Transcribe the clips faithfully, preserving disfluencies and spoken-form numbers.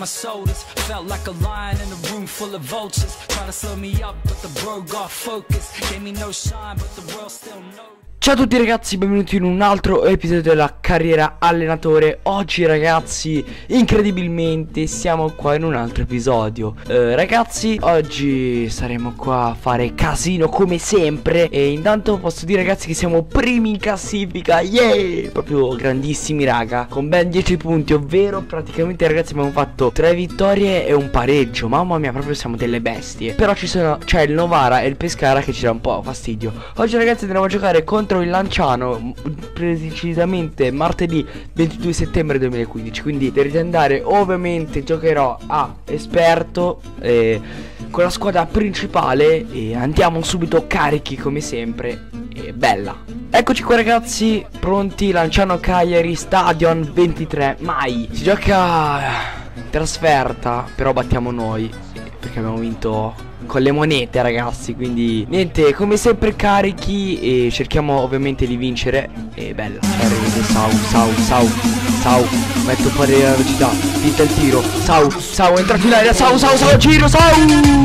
my shoulders. Felt like a lion in a room full of vultures. Trying to slow me up, but the bro got focus. Gave me no shine, but the world still knows. Ciao a tutti ragazzi, benvenuti in un altro episodio della carriera allenatore. Oggi ragazzi, incredibilmente siamo qua in un altro episodio. eh, Ragazzi, oggi saremo qua a fare casino come sempre. E intanto posso dire ragazzi che siamo primi in classifica. Yeah! Proprio grandissimi raga, con ben dieci punti. Ovvero praticamente ragazzi abbiamo fatto tre vittorie e un pareggio. Mamma mia, proprio siamo delle bestie. Però ci sono, c'è il Novara e il Pescara che ci dà un po' fastidio. Oggi ragazzi andremo a giocare contro il Lanciano, precisamente martedì ventidue settembre duemilaquindici. Quindi dovete andare, ovviamente giocherò a esperto eh, con la squadra principale. E andiamo subito carichi come sempre. E bella. Eccoci qua ragazzi, pronti. Lanciano Cagliari, Stadion ventitré mai. Si gioca in trasferta, però battiamo noi perché abbiamo vinto con le monete ragazzi. Quindi niente, come sempre carichi e cerchiamo ovviamente di vincere. E bella, arriva Sau, Sau, Sau, Sau, metto fuori la velocità, finta il tiro, Sau, Sau, entrato in aria, Sau, Sau, Sau, giro, Sau,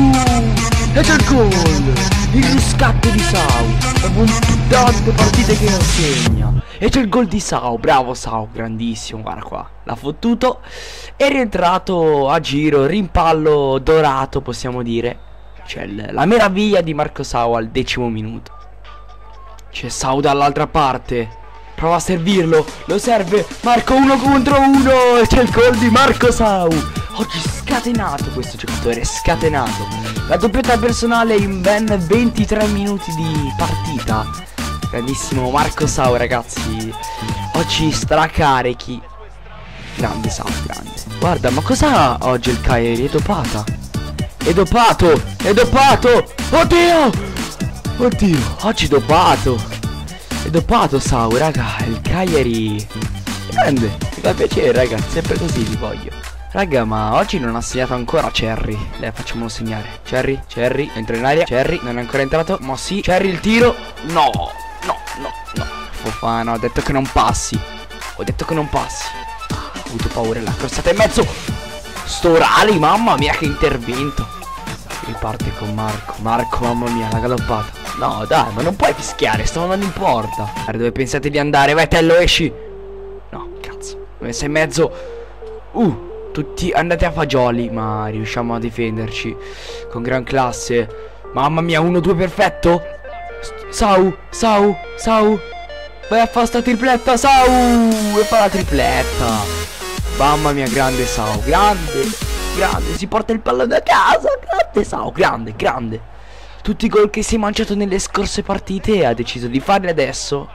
e c'è il gol, il riscatto di Sau, dopo tante partite che non segna, e c'è il gol di Sau, bravo Sau, grandissimo, guarda qua, l'ha fottuto, è rientrato a giro, rimpallo dorato possiamo dire. C'è la meraviglia di Marco Sau al decimo minuto. C'è Sau dall'altra parte, prova a servirlo, lo serve Marco uno contro uno e c'è il gol di Marco Sau. Oggi scatenato questo giocatore, scatenato. La doppietta personale in ben ventitré minuti di partita. Grandissimo Marco Sau ragazzi. Oggi stracarichi. Grande Sau, grande. Guarda, ma cos'ha oggi il Cagliari? È dopata. È dopato, è dopato. Oddio, oddio, oggi dopato. È dopato Sau, raga. Il Cagliari grande, mi fa piacere ragazzi, sempre così vi voglio. Raga, ma oggi non ha segnato ancora Cherry. Le facciamolo segnare. Cherry, Cherry, entra in aria. Cherry, non è ancora entrato, ma sì. Cherry il tiro. No, no, no, no. Fofana, ho detto che non passi. Ho detto che non passi. Ho avuto paura, la crossata in mezzo. Storali, mamma mia che intervento. Riparte con Marco. Marco, mamma mia, la galoppata. No dai, ma non puoi fischiare, sto andando in porta. Guarda dove pensate di andare, vai Tello, esci. No, cazzo, messa in mezzo. Uh, tutti andate a fagioli. Ma riusciamo a difenderci con gran classe. Mamma mia, uno due perfetto. Sau, Sau, Sau. Vai a fare sta tripletta, Sau. E fa la tripletta. Mamma mia, grande Sau, grande. Grande, si porta il pallone a casa. Grande Sau, grande, grande. Tutti i gol che si è mangiato nelle scorse partite e ha deciso di farli adesso.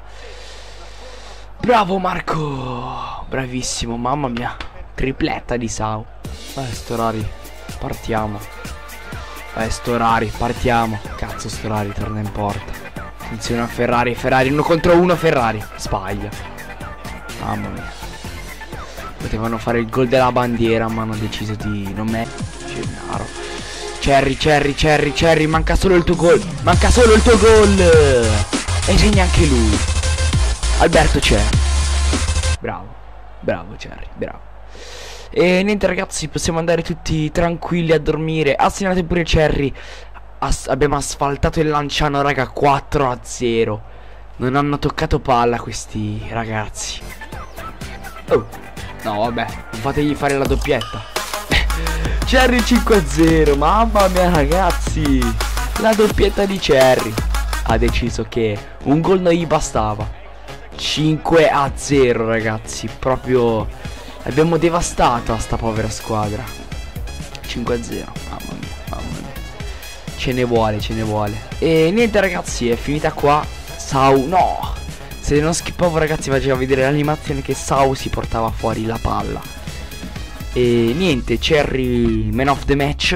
Bravo Marco, bravissimo, mamma mia. Tripletta di Sau. Vai Storari, partiamo. Vai Storari, partiamo. Cazzo Storari, torna in porta. Funziona Ferrari, Ferrari, uno contro uno, Ferrari. Sbaglia. Mamma mia. Potevano fare il gol della bandiera, ma hanno deciso di non mettere. Gennaro. Cherry, Cherry, Cherry, Cherry, manca solo il tuo gol. Manca solo il tuo gol. E segna anche lui. Alberto Cherry. Bravo. Bravo Cherry, bravo. E niente ragazzi, possiamo andare tutti tranquilli a dormire. Ha segnato pure Cherry. As abbiamo asfaltato il Lanciano raga, quattro a zero. Non hanno toccato palla questi ragazzi. Oh. No vabbè, non fategli fare la doppietta. Cherry cinque a zero, mamma mia ragazzi. La doppietta di Cherry. Ha deciso che un gol non gli bastava. Cinque a zero ragazzi. Proprio abbiamo devastato sta povera squadra. Cinque a zero, mamma mia, mamma mia. Ce ne vuole, ce ne vuole. E niente ragazzi, è finita qua. Sau, no. Se non skippavo ragazzi faceva vedere l'animazione che Sau si portava fuori la palla. E niente, Cherry man of the match.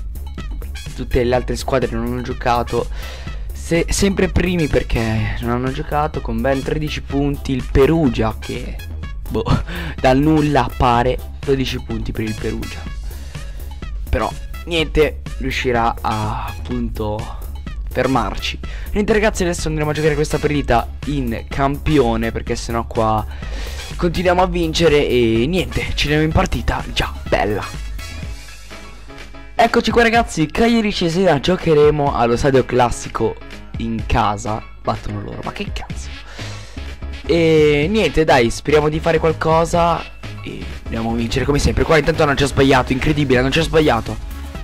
Tutte le altre squadre non hanno giocato. Se, sempre primi perché non hanno giocato, con ben tredici punti. Il Perugia che boh, dal nulla appare. Dodici punti per il Perugia. Però niente, riuscirà a appunto fermarci. Niente ragazzi, adesso andremo a giocare questa partita in campione, perché sennò qua continuiamo a vincere. E niente, ci andiamo in partita. Già, bella. Eccoci qua ragazzi, Cagliari Cesena, giocheremo allo stadio classico in casa. Battono loro, ma che cazzo. E niente, dai, speriamo di fare qualcosa e dobbiamo vincere come sempre. Qua intanto non ci ha sbagliato, incredibile, non ci ha sbagliato.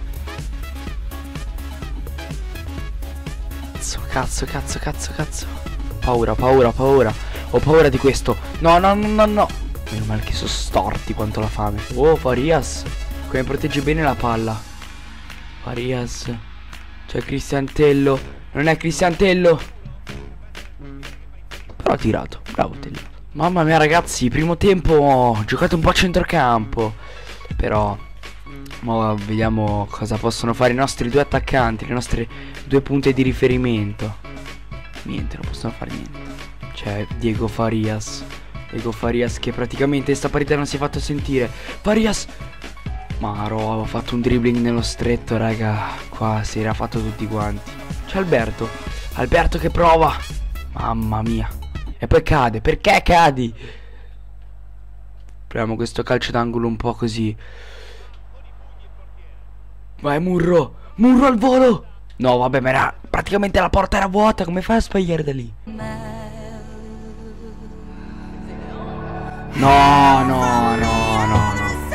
Cazzo, cazzo, cazzo, cazzo, cazzo. Paura, paura, paura. Ho paura di questo. No, no, no, no, no. Meno male che sono storti quanto la fame. Oh, Farias, come protegge bene la palla. Farias. C'è Cristiantello. Non è Cristiantello. Però ha tirato. Bravo Tello. Mamma mia ragazzi, primo tempo ho giocato un po' a centrocampo. Però ma vediamo cosa possono fare i nostri due attaccanti, le nostre due punte di riferimento. Niente, non possono fare niente. C'è Diego Farias. Diego Farias che praticamente sta partita non si è fatto sentire. Farias. Maro, ho fatto un dribbling nello stretto, raga. Qua si era fatto tutti quanti. C'è Alberto. Alberto che prova. Mamma mia. E poi cade. Perché cadi? Proviamo questo calcio d'angolo un po' così. Vai Murro. Murro al volo. No vabbè, ma era praticamente la porta era vuota. Come fai a sbagliare da lì? No, no, no, no, no.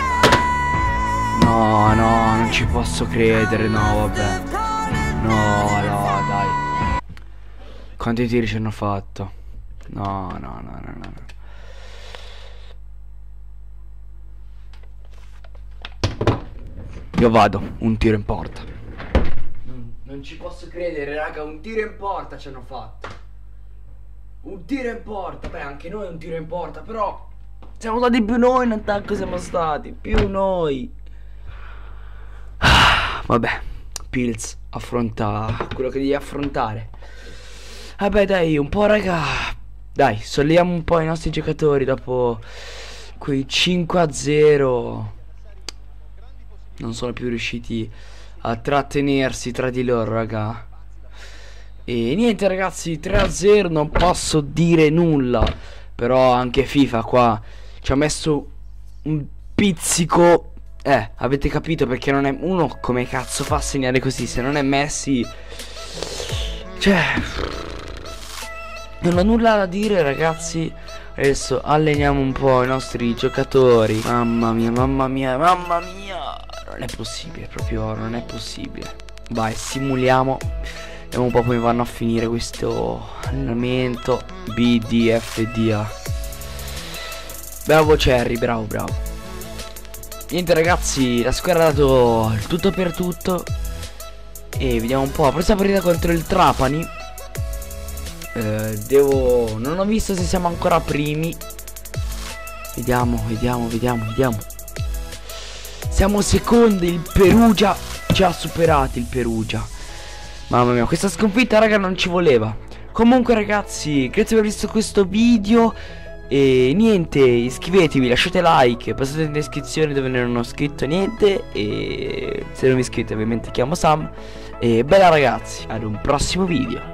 No, no, non ci posso credere, no, vabbè. No, no, dai. Quanti tiri ci hanno fatto? No, no, no, no, no. Io vado, un tiro in porta. Non, non ci posso credere, raga, un tiro in porta ci hanno fatto. Un tiro in porta, beh, anche noi un tiro in porta, però siamo stati più noi in attacco, siamo stati più noi. Vabbè, Pilz affronta quello che devi affrontare. Vabbè dai, un po' raga. Dai, solleviamo un po' i nostri giocatori dopo quei cinque a zero. Non sono più riusciti a trattenersi tra di loro, raga. E niente ragazzi, tre a zero, non posso dire nulla. Però anche FIFA qua ci ha messo un pizzico. Eh, avete capito perché non è uno, come cazzo fa a segnare così se non è Messi? Cioè, non ho nulla da dire ragazzi. Adesso alleniamo un po' i nostri giocatori. Mamma mia, mamma mia, mamma mia. Non è possibile, proprio non è possibile. Vai, simuliamo. Vediamo un po' come vanno a finire questo allenamento. B, D, F, D, A. Bravo Cherry, bravo, bravo. Niente ragazzi, la squadra ha dato il tutto per tutto. E vediamo un po'. La prossima partita contro il Trapani. eh, Devo... Non ho visto se siamo ancora primi. Vediamo, vediamo, vediamo, vediamo. Siamo secondi, il Perugia ci ha superati, il Perugia. Mamma mia, questa sconfitta raga non ci voleva. Comunque ragazzi, grazie per aver visto questo video. E niente, iscrivetevi, lasciate like, passate in descrizione dove non ho scritto niente. E se non vi iscrivete ovviamente chiamo Sam. E bella ragazzi, ad un prossimo video.